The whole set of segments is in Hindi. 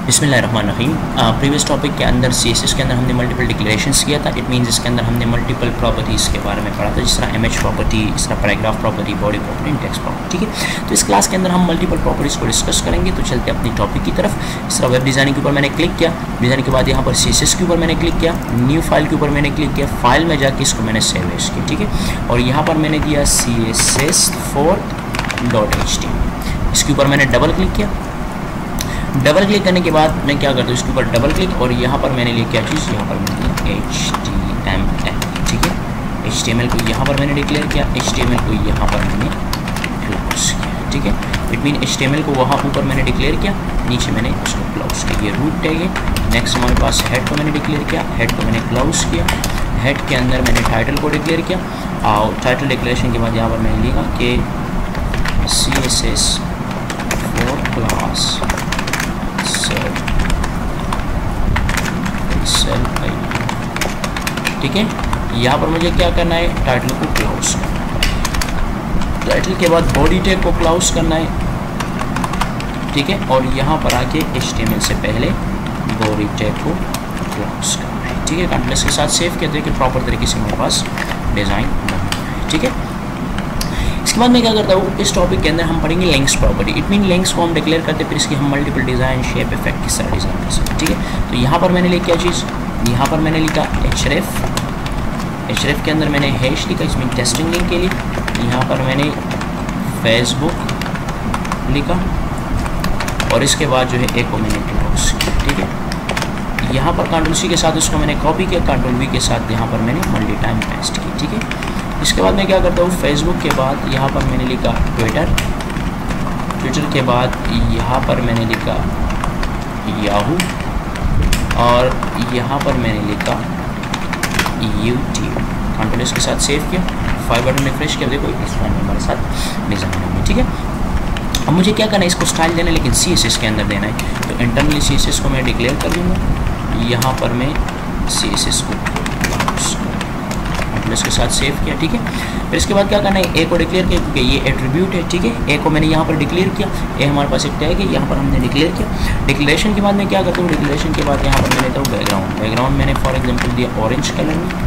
बिस्मिल्लाहिर्रहमानिर्रहीम। प्रीवियस टॉपिक के अंदर CSS के अंदर हमने मल्टीपल डिक्लेरेशंस किया था। इट मीन्स इसके अंदर हमने मल्टीपल प्रॉपर्टीज़ के बारे में पढ़ा था, जिस तरह इमेज प्रॉपर्टी, इस तरह paragraph property, body property, text property. ठीक है, तो इस क्लास के अंदर हम मल्टीपल प्रॉपर्टीज़ को डिस्कस करेंगे। तो चलते अपनी टॉपिक की तरफ। इस तरह वेब डिज़ाइनिंग के ऊपर मैंने क्लिक किया, डिज़ाइन के बाद यहाँ पर CSS के ऊपर मैंने क्लिक किया, न्यू फाइल के ऊपर मैंने क्लिक किया, फाइल में जाके इसको मैंने सेव एज किया। ठीक है, और यहाँ पर मैंने दिया CSS4.html। इसके ऊपर मैंने डबल क्लिक किया। डबल क्लिक करने के बाद मैं क्या करता हूँ, इसके ऊपर डबल क्लिक और यहाँ पर मैंने लिया क्या चीज़, यहाँ पर मैंने HTML। ठीक है, HTML को यहाँ पर मैंने डिक्लेयर किया, HTML को यहाँ पर मैंने क्लोज किया। ठीक है, इट मीन HTML को वहाँ ऊपर मैंने डिक्लेयर किया, नीचे मैंने उसको क्लोज किया। ये रूट टैग है। नेक्स्ट हमारे पास हेड को मैंने डिक्लेयर किया, हेड को मैंने क्लोज किया। हेड के अंदर मैंने टाइटल को डिक्लेयर किया और टाइटल डिक्लेरेशन के बाद यहाँ पर मैंने लिखा कि CSS4 क्लास ठीक है। यहाँ पर मुझे क्या करना है, टाइटल को क्लोज करना है। टाइटल के बाद बॉडी टैग को क्लोज करना है। ठीक है, और यहाँ पर आके HTML से पहले बॉडी टैग को क्लोज करना है। ठीक है, कंट्रोल के साथ सेव किया, देखिए प्रॉपर तरीके से हमारे पास डिज़ाइन बना है। ठीक है, इसके बाद मैं क्या करता हूँ, इस टॉपिक के अंदर हम पढ़ेंगे links property. It mean links को हम डिक्लेयर करते हैं, फिर इसकी हम मल्टीपल डिज़ाइन, शेप, इफेक्ट किस तरह डिज़ाइन कर सकते हैं। ठीक है, तो यहाँ पर मैंने लिखा क्या चीज़, यहाँ पर मैंने लिखा href के अंदर मैंने हैश लिखा, इसमें टेस्टिंग लिंक के लिए। यहाँ पर मैंने फेसबुक लिखा और इसके बाद जो है एक को मैंने क्लोज किया। ठीक है, यहाँ पर कंट्रोल C के साथ उसको मैंने कॉपी किया, कंट्रोल V के साथ यहाँ पर मैंने मल्टी टाइम पेस्ट की। ठीक है, इसके बाद मैं क्या करता हूँ, फेसबुक के बाद यहाँ पर मैंने लिखा ट्विटर के बाद यहाँ पर मैंने लिखा याहू और यहाँ पर मैंने लिखा यूट्यूब। कंट्रोल S के साथ सेव किया, 5 बटन रिफ्रेश किया, देखो इस फाइल में हमारे साथ डिज़ाइन है। ठीक है, अब मुझे क्या करना है, इसको स्टाइल देना है, लेकिन CSS के अंदर देना है। तो इंटरनली CSS को मैं डिक्लेयर कर दूँगा। यहाँ पर मैं CSS को इसके साथ सेव किया। ठीक है, फिर इसके बाद क्या करना है, ए को डिक्लेयर किया क्योंकि ये एट्रीब्यूट है। ठीक है, ए को मैंने यहाँ पर डिक्लेयर किया, ए हमारे पास एक टैग है, यहाँ पर हमने डिक्लेयर किया। डिक्लेरेशन के बाद मैं क्या करता हूँ, डिक्लेरेशन के बाद यहाँ पर मैं लेता हूँ बैकग्राउंड मैंने फॉर एग्जांपल दिया ऑरेंज कलर में।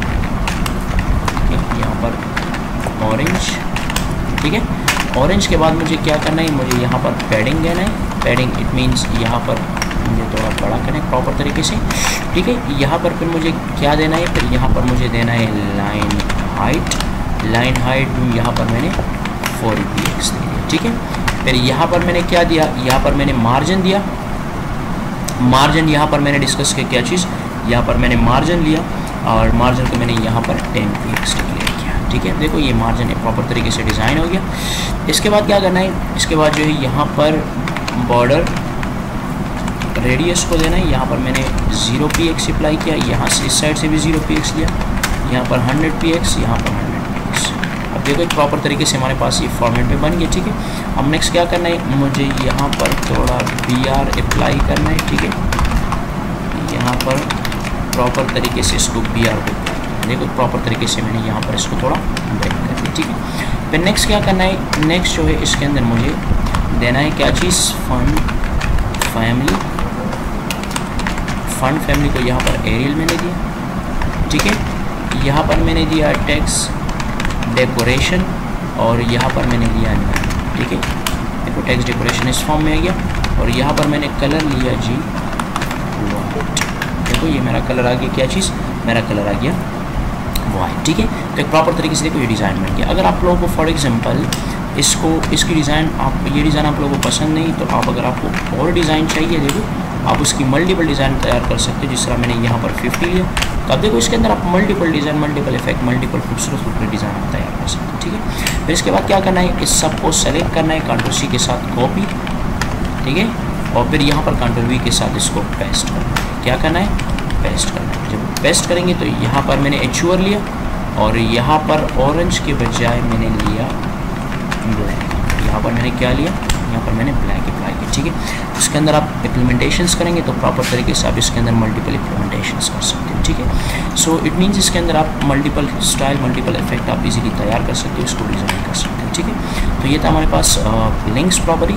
यहाँ पर ऑरेंज। ठीक है, ऑरेंज के बाद मुझे क्या करना है, मुझे यहाँ पर पैडिंग देना है। पैडिंग इट मीन्स यहाँ पर मुझे थोड़ा बड़ा करें प्रॉपर तरीके से। ठीक है, यहाँ पर फिर मुझे क्या देना है, फिर यहाँ पर मुझे देना है लाइन हाइट यहाँ पर मैंने 4px दे दिया। ठीक है, फिर यहाँ पर मैंने क्या दिया, यहाँ पर मैंने मार्जिन दिया। मार्जिन यहाँ पर मैंने डिस्कस किया क्या चीज़, यहाँ पर मैंने मार्जिन लिया और मार्जिन को मैंने यहाँ पर 10px डिक्लेयर किया। ठीक है, देखो ये मार्जिन है, प्रॉपर तरीके से डिज़ाइन हो गया। इसके बाद क्या करना है, इसके बाद जो है यहाँ पर बॉर्डर रेडियस को देना है। यहाँ पर मैंने 0px अप्लाई किया, यहाँ से इस साइड से भी 0px लिया, यहाँ पर 100px, यहाँ पर 100px। अब देखो प्रॉपर तरीके से हमारे पास ये फॉर्मेट में बन गया। ठीक है, अब नेक्स्ट क्या करना है, मुझे यहाँ पर थोड़ा br अप्लाई करना है। ठीक है, यहाँ पर प्रॉपर तरीके से इसको br को देखो प्रॉपर तरीके से मैंने यहाँ पर इसको थोड़ा ब्रेक कर दिया। ठीक है, फिर नेक्स्ट क्या करना है, नेक्स्ट जो है इसके अंदर मुझे देना है क्या चीज़, फन फैमिली को यहाँ पर एरियल मैंने दिया। ठीक है, यहाँ पर मैंने दिया टेक्स्ट डेकोरेशन और यहाँ पर मैंने लिया नहीं। ठीक है, देखो टेक्स्ट डेकोरेशन इस फॉर्म में आ गया और यहाँ पर मैंने कलर लिया जी वाइट। देखो ये मेरा कलर आ गया, क्या चीज़, मेरा कलर आ गया वाइट। ठीक है, तो एक प्रॉपर तरीके से देखो ये डिज़ाइन बन गया। अगर आप लोगों को फॉर एग्जांपल इसकी डिज़ाइन ये डिज़ाइन आप लोगों को पसंद नहीं, तो आप अगर आपको और डिज़ाइन चाहिए, देखो आप उसकी मल्टीपल डिज़ाइन तैयार कर सकते हो। जिस तरह मैंने यहाँ पर 50 लिया, तो अब देखो इसके अंदर आप multiple design, multiple effect, multiple खूबसूरत डिज़ाइन आप तैयार कर सकते हो। ठीक है, फिर इसके बाद क्या करना है, इस सब को सेलेक्ट करना है, कंट्रोल C के साथ कॉपी। ठीक है, और फिर यहाँ पर कंट्रोल V के साथ इसको पेस्ट करना है। क्या करना है, पेस्ट करना है। जब पेस्ट करेंगे तो यहाँ पर मैंने HUR लिया और यहाँ पर ऑरेंज के बजाय मैंने लिया ब्लैक। यहाँ पर मैंने क्या लिया, यहाँ पर मैंने ब्लैक अप्लाई किया। ठीक है, उसके अंदर आप इम्प्लीमेंटेशंस करेंगे तो प्रॉपर तरीके से आप इसके अंदर मल्टीपल इम्प्लीमेंटेशंस कर सकते हो। ठीक है, सो इट मीन्स इसके अंदर आप मल्टीपल स्टाइल, मल्टीपल इफेक्ट आप इजीली तैयार कर सकते हो, इसको डिज़ाइन कर सकते हो। ठीक है, तो ये था हमारे पास लिंक्स प्रॉपर्टी।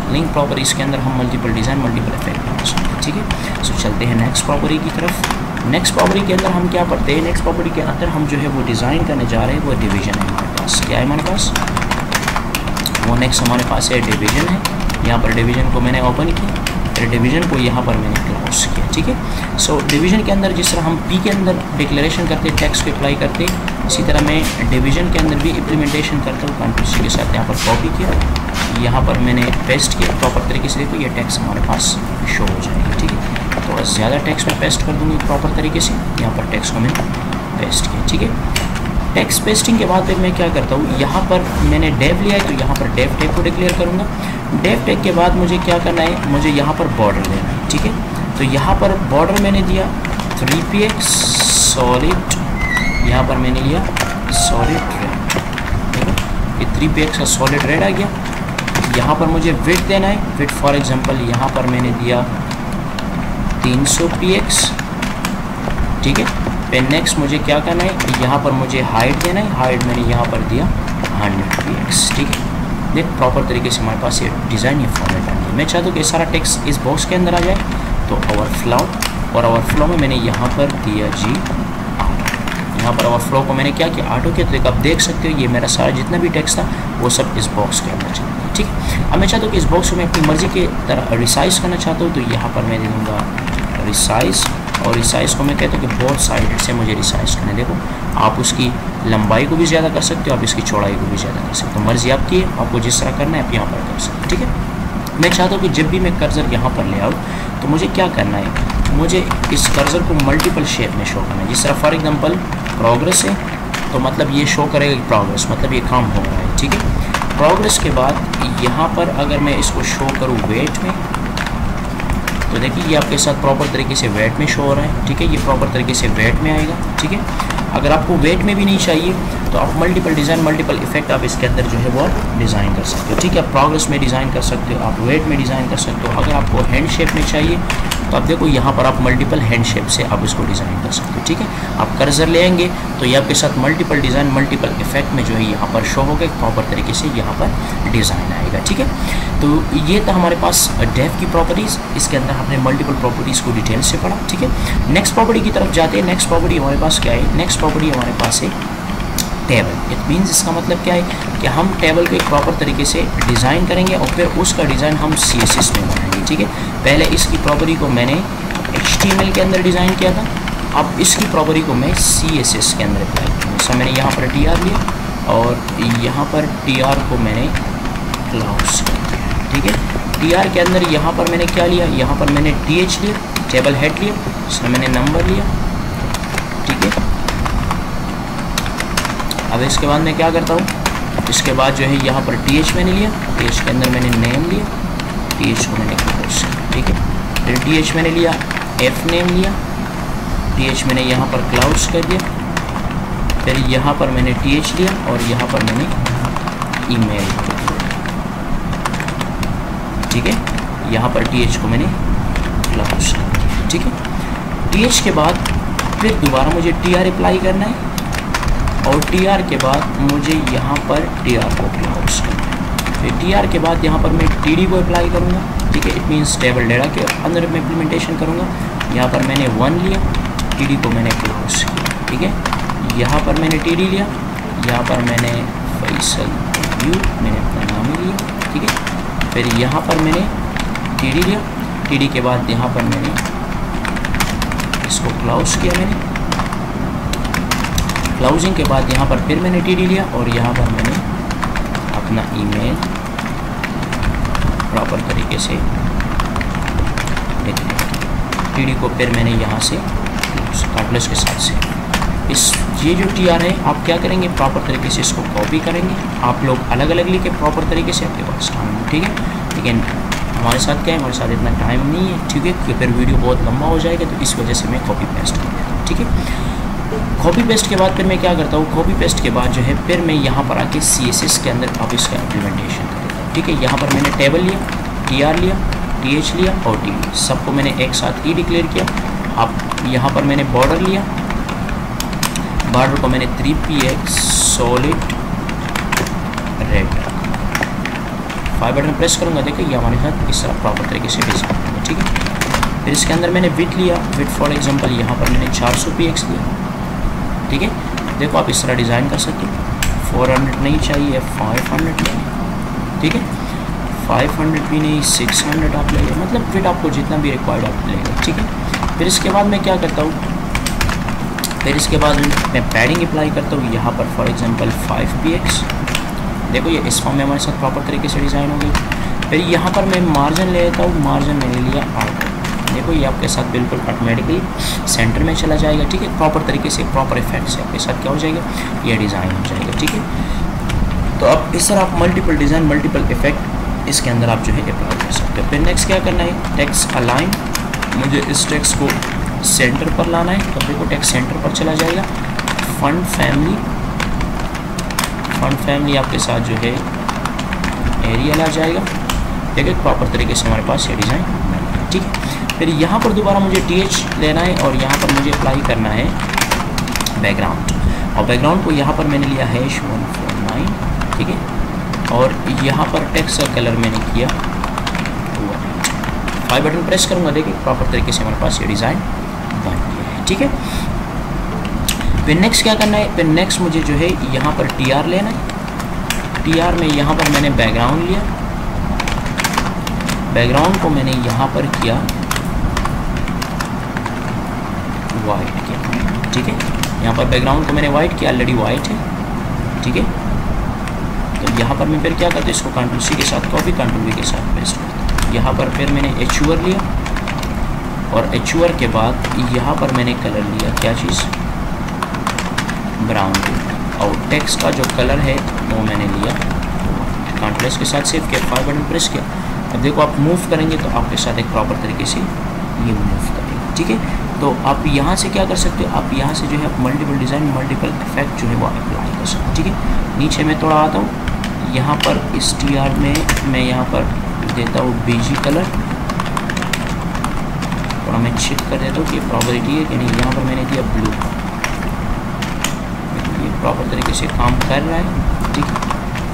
लिंक प्रॉपर्टीज़ के अंदर हम मल्टीपल डिज़ाइन मल्टीपल इफेक्ट बना सकते हैं, ठीक है। सो चलते हैं नेक्स्ट प्रॉपर्टी की तरफ। नेक्स्ट प्रॉपर्टी के अंदर हम क्या पढ़ते हैं, नेक्स्ट प्रॉपर्टी के अंदर हम जो है वो डिज़ाइन करने जा रहे हैं, वो डिवीजन है हमारे पास। क्या है हमारे पास, वो नेक्स्ट हमारे पास है डिवीजन है। यहाँ पर डिवीजन को मैंने ओपन किया, फिर डिवीजन को यहाँ पर मैंने क्लोज किया, ठीक है। सो डिवीजन के अंदर जिस तरह हम पी के अंदर डिक्लेरेशन करते टेक्स्ट को अप्लाई करते, इसी तरह मैं डिवीजन के अंदर भी इम्प्लीमेंटेशन करता हूँ। कंट्रोल के साथ यहाँ पर कॉपी किया, यहाँ पर मैंने पेस्ट किया प्रॉपर तरीके से। देखो ये टेक्स्ट हमारे पास शो हो जाएगी, ठीक है। थोड़ा ज़्यादा टेक्स्ट में पेस्ट कर दूँगी प्रॉपर तरीके से। यहाँ पर टेक्स्ट को मैंने पेस्ट किया, ठीक है। टेक्स्ट पेस्टिंग के बाद फिर मैं क्या करता हूँ, यहाँ पर मैंने डेव लिया है तो यहाँ पर डेव टैग को डिक्लेयर करूँगा। डेव टैग के बाद मुझे क्या करना है, मुझे यहाँ पर बॉर्डर लेना है, ठीक है। तो यहाँ पर बॉर्डर मैंने दिया 3px सॉलिड, यहाँ पर मैंने लिया सॉलिड रेड, ठीक है। ये 3px का सॉलिड रेड आ गया। यहाँ पर मुझे विड्थ देना है, विड्थ फॉर एग्जांपल यहाँ पर मैंने दिया 300px, ठीक है। फिर नेक्स्ट मुझे क्या करना है, यहाँ पर मुझे हाइट देना है, हाइट मैंने यहाँ पर दिया 100px, ठीक है। देख प्रॉपर तरीके से हमारे पास ये डिज़ाइन, ये फॉर्मेट आ गया। मैं चाहता हूँ कि सारा टेक्स्ट इस बॉक्स के अंदर आ जाए, तो ओवरफ्लो, और ओवरफ्लो में मैंने यहाँ पर दिया जी ऑटो। यहाँ पर ओवरफ्लो को मैंने क्या किया, ऑटो किया। तो आप देख सकते हो ये मेरा सारा जितना भी टेक्स्ट था वो सब इस बॉक्स के अंदर चला गया, ठीक है। अब मैं चाहता हूँ कि इस बॉक्स को मैं अपनी मर्ज़ी के तरह रिसाइज़ करना चाहता हूँ, तो यहाँ पर मैं दे दूँगा रिसाइज़, और रिसाइज़ को मैं कहता हूँ कि बहुत साइड से मुझे रिसाइज़ करना है। देखो आप उसकी लंबाई को भी ज़्यादा कर सकते हो, आप इसकी चौड़ाई को भी ज़्यादा कर सकते हो, मर्ज़ी आपकी है, आपको जिस तरह करना है आप यहाँ पर कर सकते हो, ठीक है। मैं चाहता हूँ कि जब भी मैं कर्सर यहाँ पर ले आऊँ तो मुझे क्या करना है, मुझे इस कर्सर को मल्टीपल शेप में शो करना है। जिस तरह फॉर एग्जांपल प्रोग्रेस है तो मतलब ये शो करेगा प्रोग्रेस, मतलब ये काम हो रहा है, ठीक है। प्रोग्रेस के बाद यहाँ पर अगर मैं इसको शो करूँ वेट में, तो देखिए ये आपके साथ प्रॉपर तरीके से वेट में शो हो रहा है, ठीक है। ये प्रॉपर तरीके से वेट में आएगा, ठीक है। अगर आपको वेट में भी नहीं चाहिए तो आप मल्टीपल डिज़ाइन मल्टीपल इफेक्ट आप इसके अंदर जो है वो डिज़ाइन कर सकते हो, ठीक है। आप प्रोग्रेस में डिज़ाइन कर सकते हो, आप वेट में डिज़ाइन कर सकते हो। अगर आपको हैंड शेप में चाहिए तो आप देखो यहाँ पर आप मल्टीपल हैंड शेप से आप इसको डिज़ाइन कर सकते हो, ठीक है। आप कर्सर ले आएंगे तो ये आपके साथ मल्टीपल डिज़ाइन मल्टीपल इफेक्ट में जो है यहाँ पर शो होगा, प्रॉपर तरीके से यहाँ पर डिज़ाइन आएगा, ठीक है। तो ये था हमारे पास डेव की प्रॉपर्टीज़। इसके अंदर हमने मल्टीपल प्रॉपर्टीज़ को डिटेल से पढ़ा, ठीक है। नेक्स्ट प्रॉपर्टी की तरफ जाते हैं। नेक्स्ट प्रॉपर्टी हमारे पास क्या है, नेक्स्ट प्रॉपर्टी हमारे पास है टेबल। इट मीन्स इसका मतलब क्या है कि हम टेबल को एक प्रॉपर तरीके से डिज़ाइन करेंगे और फिर उसका डिज़ाइन हम CSS में बनाएंगे, ठीक है। पहले इसकी प्रॉपर्टी को मैंने HTML के अंदर डिज़ाइन किया था, अब इसकी प्रॉपर्टी को मैं CSS के अंदर अप्लाई करूँगा। जैसा मैंने यहाँ पर TR लिया और यहाँ पर TR को मैंने क्लाउड्स कर दिया, ठीक है। TR के अंदर यहाँ पर मैंने क्या लिया, यहाँ पर मैंने TH लिया, टेबल हेड लिया, इसमें मैंने नंबर लिया, ठीक है। अब इसके बाद मैं क्या करता हूँ, इसके बाद जो है यहाँ पर TH मैंने लिया, TH के अंदर मैंने नेम लिया, TH को मैंने क्लोज किया, ठीक है। फिर TH मैंने लिया, F नेम लिया, TH मैंने यहाँ पर क्लाउड्स कर दिया, फिर यहाँ पर मैंने TH लिया और यहाँ पर मैंने ईमेल, ठीक है। यहाँ पर TH को मैंने क्लाउड्स कर दिया, ठीक है। TH के बाद फिर दोबारा मुझे TR अप्लाई करना है और TR के बाद मुझे यहाँ पर TR को क्लाउड्स करना है। फिर TR के बाद यहाँ पर मैं TD को अप्लाई करूँगा, ठीक है। इट मीन्स टेबल डेटा के अंदर मैं इम्प्लीमेंटेशन करूँगा। यहाँ पर मैंने 1 लिया, TD को मैंने क्लाउड्स किया, ठीक है। यहाँ पर मैंने TD लिया, यहाँ पर मैंने फैसल यू मैंने अपना नाम ही लिया, ठीक है। फिर यहाँ पर मैंने TD लिया, TD के बाद यहाँ पर मैंने इसको क्लाउड्स किया, मैंने क्लाउजिंग के बाद यहाँ पर फिर मैंने TD लिया और यहाँ पर मैंने अपना ईमेल प्रॉपर तरीके से लिख लिया। TD को फिर मैंने यहाँ से कार्टलेस के साथ से ये जो TR है आप क्या करेंगे, प्रॉपर तरीके से इसको कॉपी करेंगे। आप लोग अलग अलग लिखे प्रॉपर तरीके से आपके पास काम है, ठीक है। लेकिन हमारे साथ क्या है, हमारे साथ इतना टाइम नहीं है, ठीक है, क्योंकि फिर वीडियो बहुत लंबा हो जाएगा, तो इस वजह से मैं कॉपी पेस्ट कर देता हूँ, ठीक है। कॉपी पेस्ट के बाद फिर मैं क्या करता हूँ, कॉपी पेस्ट के बाद जो है फिर मैं यहाँ पर आके CSS के अंदर अब इसका इम्प्लीमेंटेशन कर देता हूँ, ठीक है। यहाँ पर मैंने टेबल लिया, TR लिया, TH लिया और TD सबको मैंने एक साथ ही डिक्लेयर किया। अब यहाँ पर मैंने बॉर्डर लिया, बॉर्डर को मैंने 3px solid red, 5 button press करूँगा, देखिए ये हमारे साथ इस तरह प्रॉपर तरीके से डिजाइन होगा, ठीक है। फिर इसके अंदर मैंने विड्थ लिया, विड्थ फॉर एग्जांपल यहाँ पर मैंने 400 px लिया, ठीक है। देखो आप इस तरह डिज़ाइन कर सकते हो। 400 नहीं चाहिए, 500 लेंगे, ठीक है। 500 भी नहीं, 600 आप ले लें, मतलब फिट आपको जितना भी रिक्वायर्ड आप लेंगे, ठीक है। फिर इसके बाद मैं क्या करता हूँ, फिर इसके बाद मैं पैडिंग अप्लाई करता हूँ यहाँ पर फॉर एग्जांपल 5 px। देखो ये इस फॉर्म में हमारे साथ प्रॉपर तरीके से डिज़ाइन हो गई। फिर यहाँ पर मैं मार्जिन ले लेता हूँ, मार्जिन मैंने लिया 8। देखो ये आपके साथ बिल्कुल ऑटोमेटिकली सेंटर में चला जाएगा, ठीक है। प्रॉपर तरीके से प्रॉपर इफेक्ट से आपके साथ क्या हो जाएगा, ये डिज़ाइन हो जाएगा, ठीक है। तो अब इस तरह आप मल्टीपल डिज़ाइन, मल्टीपल इफेक्ट इसके अंदर आप जो है अप्लाई कर सकते हो। फिर नेक्स्ट क्या करना है, टेक्स्ट अलाइन, मुझे इस टेक्स्ट को सेंटर पर लाना है। तो देखो टेक्स्ट सेंटर पर चला जाएगा। फंड फैमिली आपके साथ जो है एरियल आ जाएगा, देखिए प्रॉपर तरीके से हमारे पास ये डिज़ाइन, ठीक है। फिर यहाँ पर दोबारा मुझे TH लेना है और यहाँ पर मुझे अप्लाई करना है बैकग्राउंड, और बैकग्राउंड को यहाँ पर मैंने लिया है 149, ठीक है। और यहाँ पर टेक्स्ट का कलर मैंने किया 5 बटन प्रेस करूँगा, देखिए प्रॉपर तरीके से हमारे पास ये डिज़ाइन बन गया है, ठीक है। फिर नेक्स्ट क्या करना है, फिर नेक्स्ट मुझे जो है यहाँ पर TR लेना है। TR में यहाँ पर मैंने बैकग्राउंड लिया, बैकग्राउंड को मैंने यहाँ पर किया वाइट किया, ठीक है। यहाँ पर बैकग्राउंड को मैंने वाइट किया, ऑलरेडी वाइट है, ठीक है। तो यहाँ पर मैं फिर क्या करता हूँ, इसको Ctrl+C के साथ कॉपी, Ctrl+V के साथ पेस्ट करता हूँ। यहाँ पर फिर मैंने HUR लिया और HUR के बाद यहाँ पर मैंने कलर लिया, क्या चीज़, ब्राउन, और टेक्स्ट का जो कलर है वो मैंने लिया, Ctrl+S के साथ सेव किया, 5 बटन प्रेस किया। अब देखो आप मूव करेंगे तो आपके साथ एक प्रॉपर तरीके से ये मूव करेंगे, ठीक है। तो आप यहाँ से क्या कर सकते हो, आप यहाँ से जो है आप मल्टीपल डिज़ाइन, मल्टीपल इफेक्ट जो है वो अप्लाई कर सकते हो, ठीक है। नीचे मैं थोड़ा आता हूँ, यहाँ पर इस TR में मैं यहाँ पर देता हूँ BG कलर, थोड़ा मैं चेक कर देता हूँ कि प्रॉपर्टी है कि नहीं। यहाँ पर मैंने दिया ब्लू, ये प्रॉपर तरीके से काम कर रहा है, ठीक है।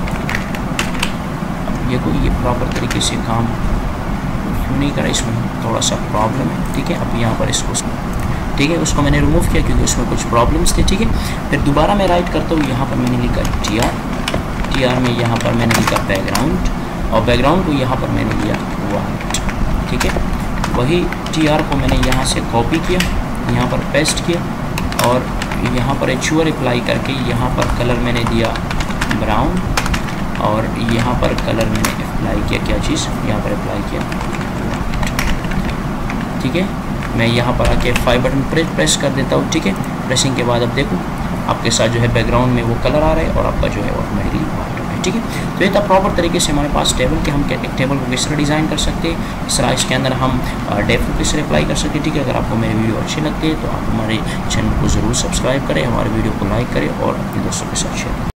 ये कोई ये प्रॉपर तरीके से काम क्यों नहीं करा, इसमें थोड़ा सा प्रॉब्लम है, ठीक है। अब यहाँ पर इसको, ठीक है, उसको मैंने रिमूव किया क्योंकि उसमें कुछ प्रॉब्लम्स थे, ठीक है। फिर दोबारा मैं राइट करता हूँ, यहाँ पर मैंने लिखा TR में यहाँ पर मैंने लिखा बैकग्राउंड, और बैकग्राउंड को यहाँ पर मैंने लिया वाइट, ठीक है। वही TR को मैंने यहाँ से कॉपी किया, यहाँ पर पेस्ट किया, और यहाँ पर HUR अप्लाई करके यहाँ पर कलर मैंने दिया ब्राउन, और यहाँ पर कलर मैंने अप्लाई किया, क्या चीज़, यहाँ पर अप्लाई किया, ठीक है। मैं यहाँ पर आके 5 बटन प्रेस कर देता हूँ, ठीक है। प्रेसिंग के बाद अब देखो आपके साथ जो है बैकग्राउंड में वो कलर आ रहा है और आपका जो है ऑटोमेटिकली वाइट हो है, ठीक है। तो ये था प्रॉपर तरीके से हमारे पास टेबल के, हम एक टेबल को किस तरह डिज़ाइन कर सकते हैं, इस तरह इसके अंदर हम डेफ को किस तरह अप्लाई कर सकते हैं, ठीक है। अगर आपको मेरी वीडियो अच्छी लगती है तो आप हमारे चैनल को ज़रूर सब्सक्राइब करें, हमारे वीडियो को लाइक करें और अपने दोस्तों के साथ शेयर करें।